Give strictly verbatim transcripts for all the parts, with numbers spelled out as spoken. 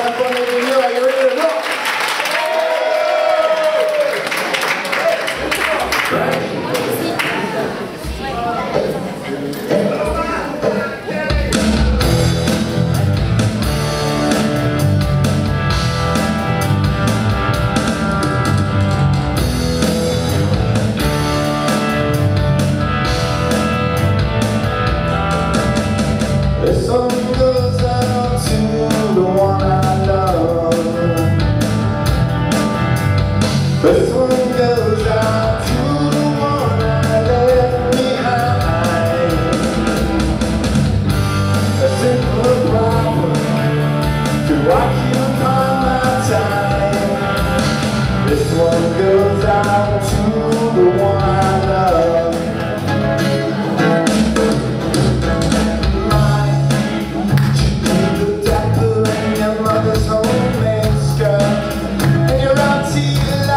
This one goes out to the one I left behind. A simple problem to occupy my time. This one goes out to the one I love. You need the diaper and your mother's homemade skirt, and your auntie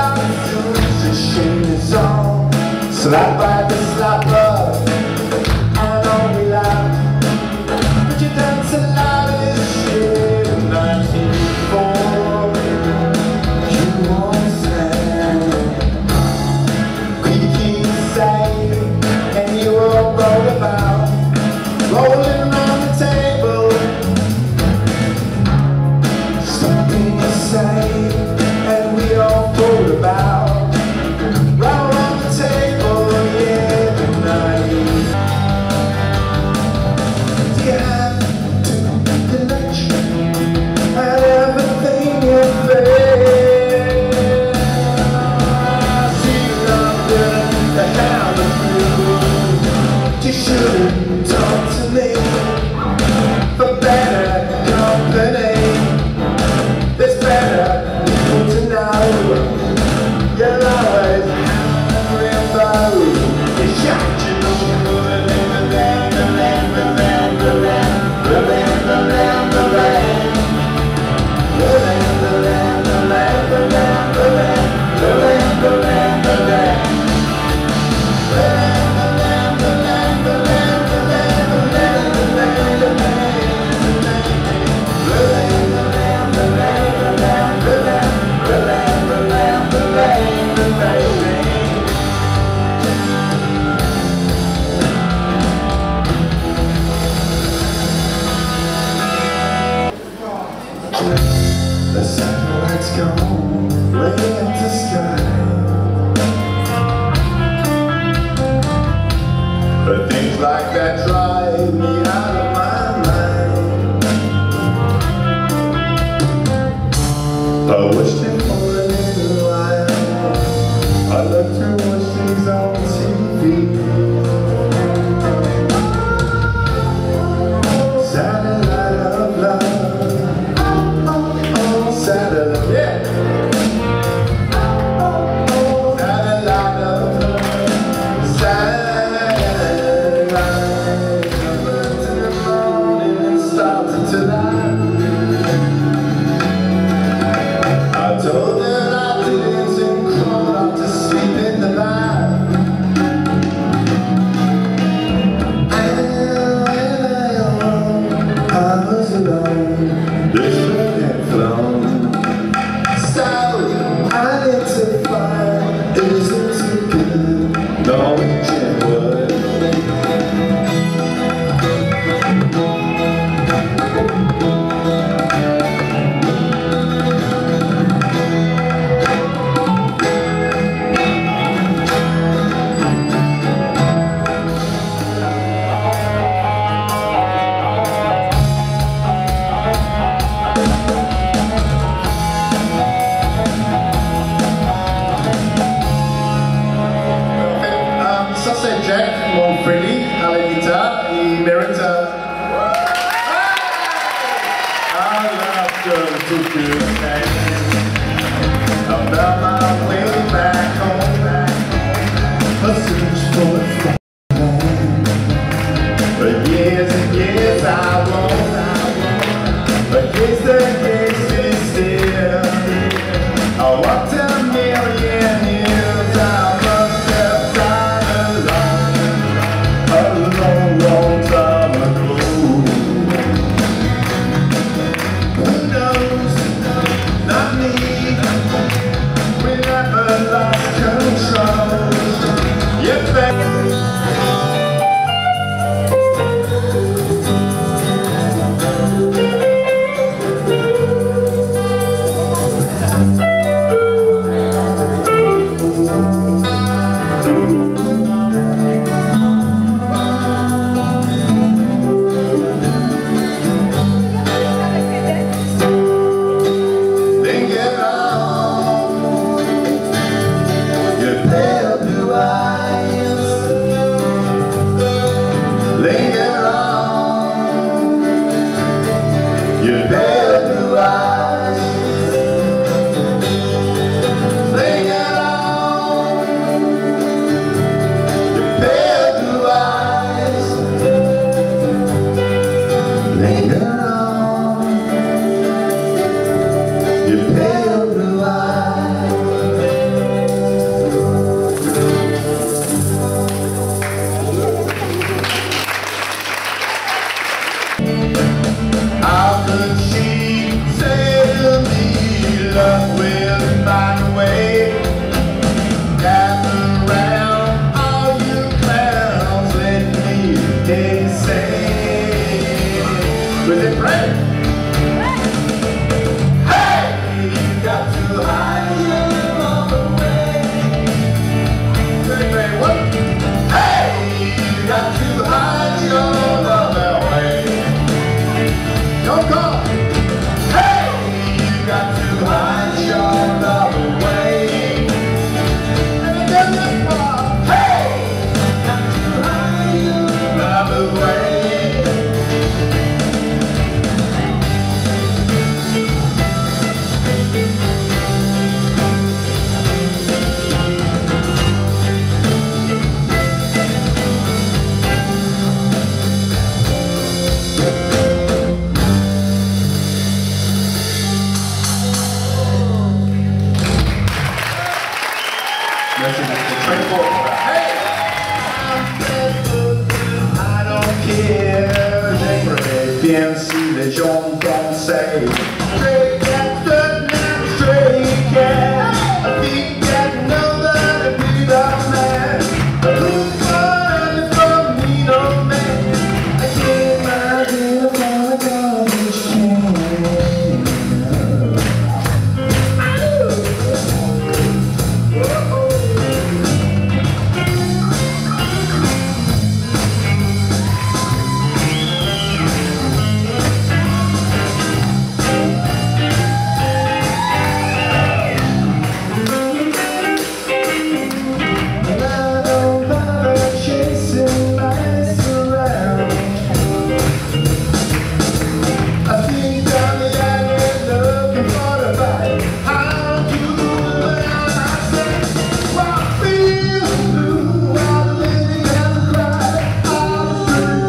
slap by the slapper, and all we laugh. But you dance a lot of this shit in nineteen eighty-four. You won't stand, creaky inside, and you all roll about, rolling around the table, something to say, and we all fold about. You shouldn't talk to me for better company. There's better people to know. You'll always have a rainbow. You shot you know the land, the land, the land, the land, the land, the land, the land, the land, the land, the land, the land, the land, the land, the land, the land, the land. The satellite's gone way into sky, but things like that drive me out of my mind. I wished it for a little while. I love to watch things on T V. Satellite of love. Satellite, yeah. Satellite of love. Satellite. I looked in the morning and started to lie. I told her I didn't and crawled off to sleep in the line. And when I was alone, this wind had flown. I need to find, isn't too good, Norwegian wood. Jack Monfredi alla guitarra e merita. I love going to do about my way back home, a search for a friend. For years and years I won't, but case the case is still. I walked a million years, I must have died alone. A long, long time ago. Who knows? pale blue eyes, sing along. Your pale blue eyes, linger on. Your pale blue eyes. How could she say to me, love will find a way? Gather round, all you clowns, let me hear you say, with it pray. Hey, you got to hide your love away. Say, say what? Hey, you got to hide your love away. Don't go. Hey, you got to hide your love away. Never done that far. Hey, you got to hide your love away. Hey! I don't care, j'aimerais bien si les gens pensaient stray cat, not stray cat. I think that nobody be the man. The blue one from me, no man. I can't imagine if I'm a garbage can.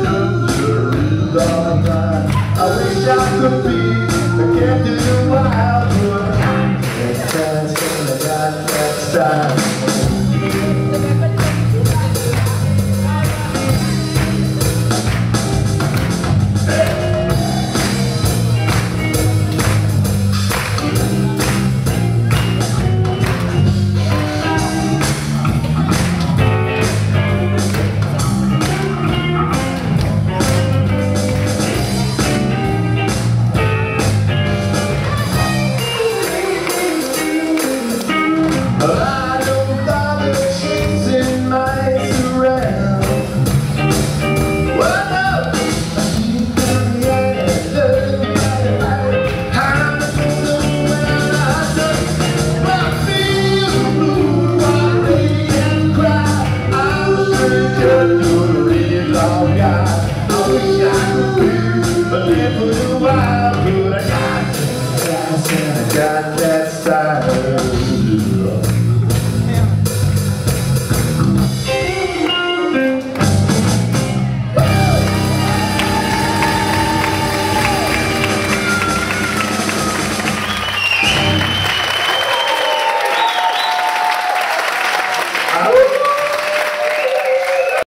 I wish I could be the captain of my